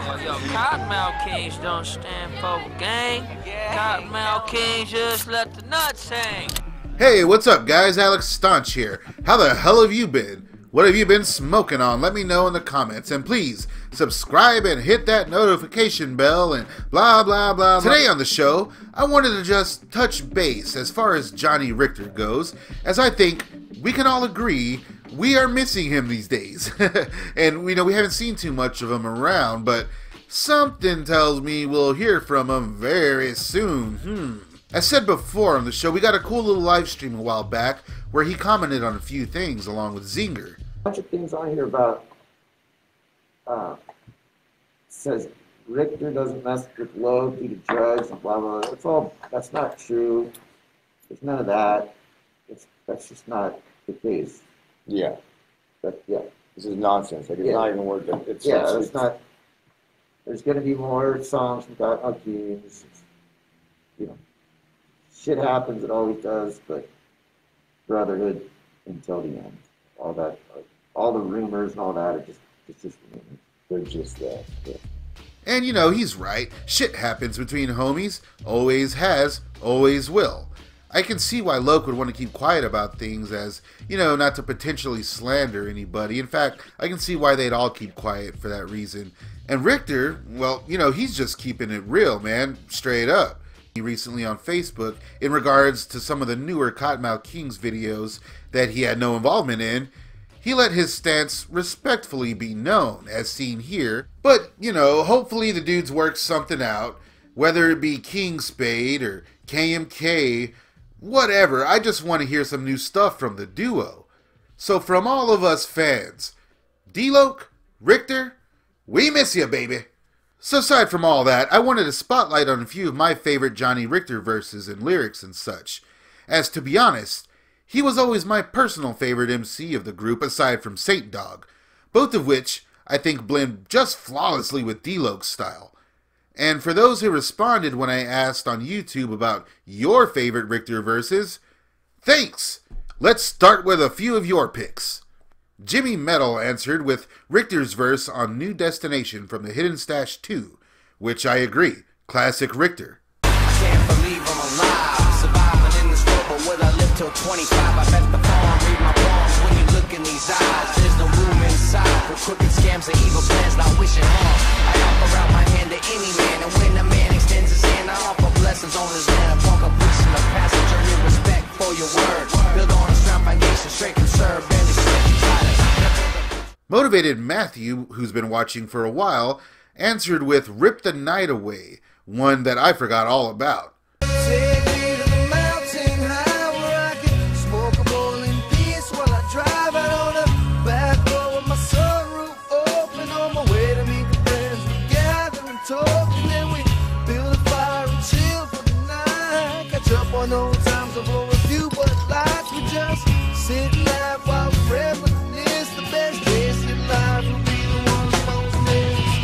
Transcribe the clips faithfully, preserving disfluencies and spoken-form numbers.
Yo, yo, Kottonmouth Kings don't stand for a gang. Kottonmouth Kings just let the nuts hang. Hey, what's up guys? Alex Staunch here. How the hell have you been? What have you been smoking on? Let me know in the comments. And please, subscribe and hit that notification bell and blah, blah, blah. Today on the show, I wanted to just touch base as far as Johnny Richter goes, as I think we can all agree we are missing him these days. And we know we haven't seen too much of him around, but something tells me we'll hear from him very soon. Hmm. As said before on the show, we got a cool little live stream a while back where he commented on a few things along with Zinger. A bunch of things on here about uh, says Richter doesn't mess with low due to drugs and blah blah. That's all. That's not true. There's none of that. It's that's just not the case. Yeah. But yeah, This is nonsense. Like, it's Yeah. not even worth it. It's, yeah. it's, It's it's not. There's going to be more songs from Kottonmouth Kings. You know, shit happens. It always does. But brotherhood until the end. All that, all the rumors and all that are just, it's just rumors. They're just there. Yeah. And you know, he's right. Shit happens between homies. Always has, always will. I can see why Loke would want to keep quiet about things as, you know, not to potentially slander anybody. In fact, I can see why they'd all keep quiet for that reason. And Richter, well, you know, he's just keeping it real, man. Straight up. He recently on Facebook, in regards to some of the newer Kottonmouth Kings videos that he had no involvement in, he let his stance respectfully be known, as seen here. But, you know, hopefully the dudes work something out, whether it be King Spade or K M K, whatever. I just want to hear some new stuff from the duo. So from all of us fans, D-Loke, Richter, we miss you, baby. So aside from all that, I wanted to spotlight on a few of my favorite Johnny Richter verses and lyrics and such. As to be honest, he was always my personal favorite M C of the group aside from Saint Dog, both of which I think blend just flawlessly with D-Loke's style. And for those who responded when I asked on YouTube about your favorite Richter verses, thanks! Let's start with a few of your picks. Jimmy Metal answered with Richter's verse on New Destination from the Hidden Stash two, which I agree, classic Richter. Can't believe I'm alive, surviving in this world, but would I live till twenty-five? I bet the farm, read my palms when you look in these eyes. There's no room inside for crooked scams and evil plans, not wishing harm. I offer out my hand to any man, and when a man extends his hand, I offer blessings on his land. A punk of pushing the passenger in respect for your word. Build on a strong foundation, straight conserved, and Motivated Matthew, who's been watching for a while, answered with Rip the Night Away, one that I forgot all about. take me to the mountain high where I can smoke a bowl in peace while I drive out on the back road with my sunroof open on my way to meet the friends. We gather and talk and then we build a fire and chill for the night. Catch up on old times of a few but lights. We just sit and laugh while we reminisce. The best days in life will be the ones most missed.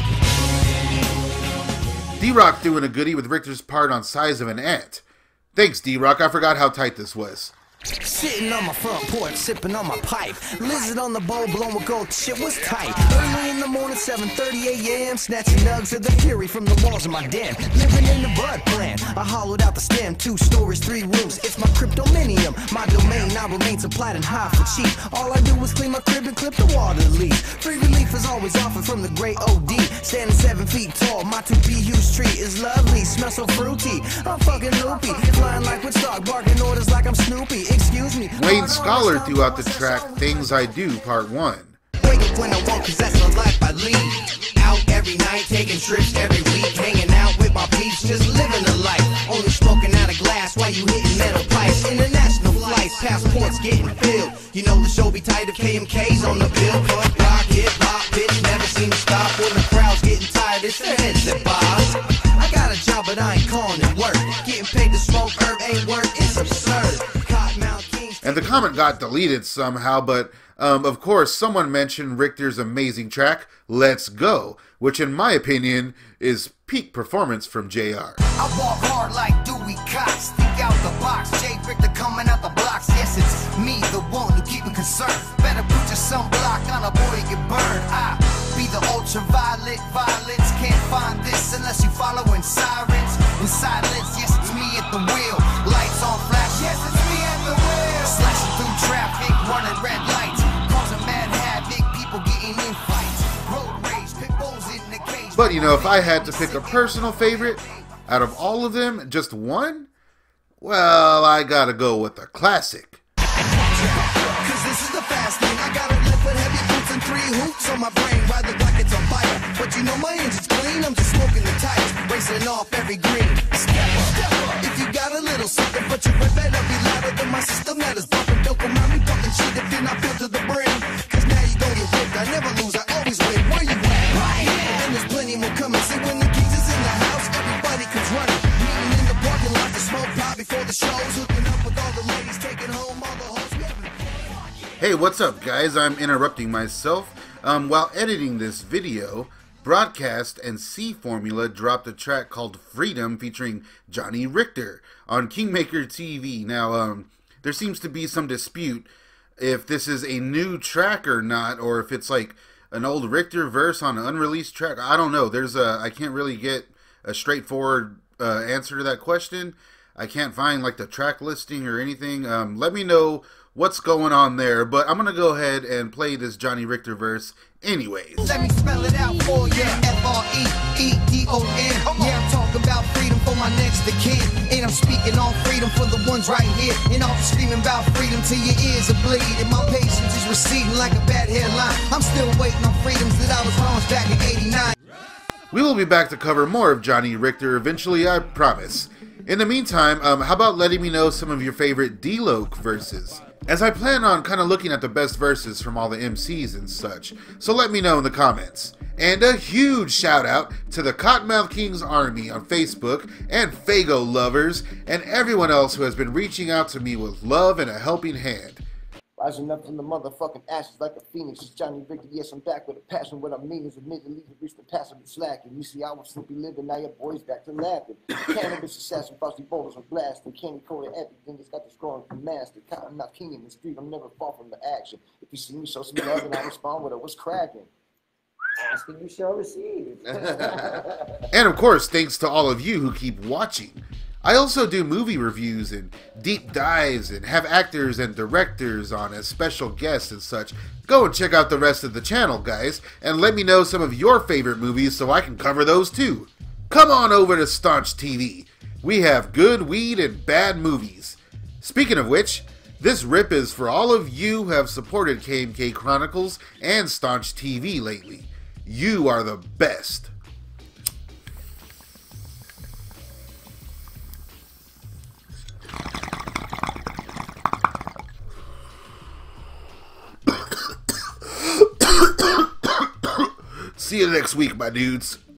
D-Rock doing a goodie with Richter's part on Size of an Ant. Thanks, D-Rock. I forgot how tight this was. Sitting on my front porch, sipping on my pipe. Lizard on the bowl, blowing gold, shit was tight. Early in the morning, seven thirty a m Snatching nugs of the fury from the walls of my den. Living in the bud plan, I hollowed out the stem. Two stories, three rooms, it's my cryptominium. My domain, I remain supplied and high for cheap. All I do is clean my crib and clip the water leaks. Free relief is always offered from the great O D. Standing seven feet tall, my two-P huge tree is lovely. Smell so fruity, I'm fucking loopy. Flying like Woodstock, barking orders like I'm Snoopy. Excuse me. Wayne Scholar threw out the track Things I Do, Part one. Wake up when I walk, cause that's the life I lead. Out every night, taking trips every week. Hanging out with my peeps, just living the life. Only smoking out of glass while you hitting metal pipes. International flights, passports getting filled. You know the show be tight if K M K's on the bill. Punk rock, hip hop, bitch, never seem to stop. When the crowd's getting tired, it's the heads that bob. I got a job, but I ain't calling it work. Getting paid to smoke herb ain't work, it's absurd. Kottonmouth Kings. And the comment got deleted somehow, but um, of course someone mentioned Richter's amazing track, Let's Go, which in my opinion is peak performance from J R. I walk hard like Dewey Cox, think out the box. Jay Richter coming out the blocks. Yes, it's me, the one who keep it concerned. Better put your sunblock on a boy, get burned. I be the ultraviolet, violets can't at the wheel. Lights on flash, yes, it's me at the wheel. Slashing through traffic, running red lights, causing mad havoc, people getting in fights. Road rage, pit bulls in the cage. But you know, if I had to pick a personal favorite out of all of them, just one, well, I gotta go with the classic. Cause this is the fast lane. I gotta lift with heavy boots and three hoops on my brain. Ride the like it's on fire. But you know my engine's clean. I'm just smoking the tires, racing off every green. Step up, step up. If you got a little something, but you better be louder than my system that is bumping. Don't come around me talking shit if you're not built to the brim. Cause now you gon' get whipped. I never lose, I always win. Where you at? Right here. And there's plenty more coming. See, when the Kings is in the house, everybody comes running. Meeting in the parking lot to smoke pot before the shows. Hooking up with all the ladies, taking home all the hoes. We having Hey, what's up, guys? I'm interrupting myself. Um, while editing this video, Broadcast and C Formula dropped a track called Freedom featuring Johnny Richter on Kingmaker T V. Now, um, there seems to be some dispute if this is a new track or not, or if it's like an old Richter verse on an unreleased track. I don't know. There's a, I can't really get a straightforward uh, answer to that question. I can't find like the track listing or anything. Um, let me know what's going on there, but I'm gonna go ahead and play this Johnny Richter verse anyways. Let me spell it out for you. F R E E D O N. Yeah, I'm talking about freedom for my next of kin. And I'm speaking on freedom for the ones right here. And I'll be screaming about freedom till your ears are bleeding. My patience is receding like a bad headline. I'm still waiting on freedoms that I was promised back in eighty-nine. We will be back to cover more of Johnny Richter eventually, I promise. In the meantime, um, how about letting me know some of your favorite D-Loc verses? As I plan on kind of looking at the best verses from all the M Cs and such, so let me know in the comments. And a huge shout out to the Kottonmouth Kings Army on Facebook, and Fago lovers, and everyone else who has been reaching out to me with love and a helping hand. Rising up from the motherfucking ashes like a phoenix. It's Johnny Richter, yes, I'm back with a passion. What I mean is admittedly to reach the passive and slacking. You see, I was simply living, now your boys back to laughing. Cannabis assassin, frosty boulders are blasting. Candy coated everything, it's got the strong master. Kottonmouth King in the street, I'm never far from the action. If you see me, show some love and I respond with it. What's cracking? Asking you shall receive. And of course, thanks to all of you who keep watching. I also do movie reviews and deep dives and have actors and directors on as special guests and such. Go and check out the rest of the channel, guys, and let me know some of your favorite movies so I can cover those too. Come on over to Staunch T V. We have good weed and bad movies. Speaking of which, this rip is for all of you who have supported K M K Chronicles and Staunch T V lately. You are the best. See you next week, my dudes.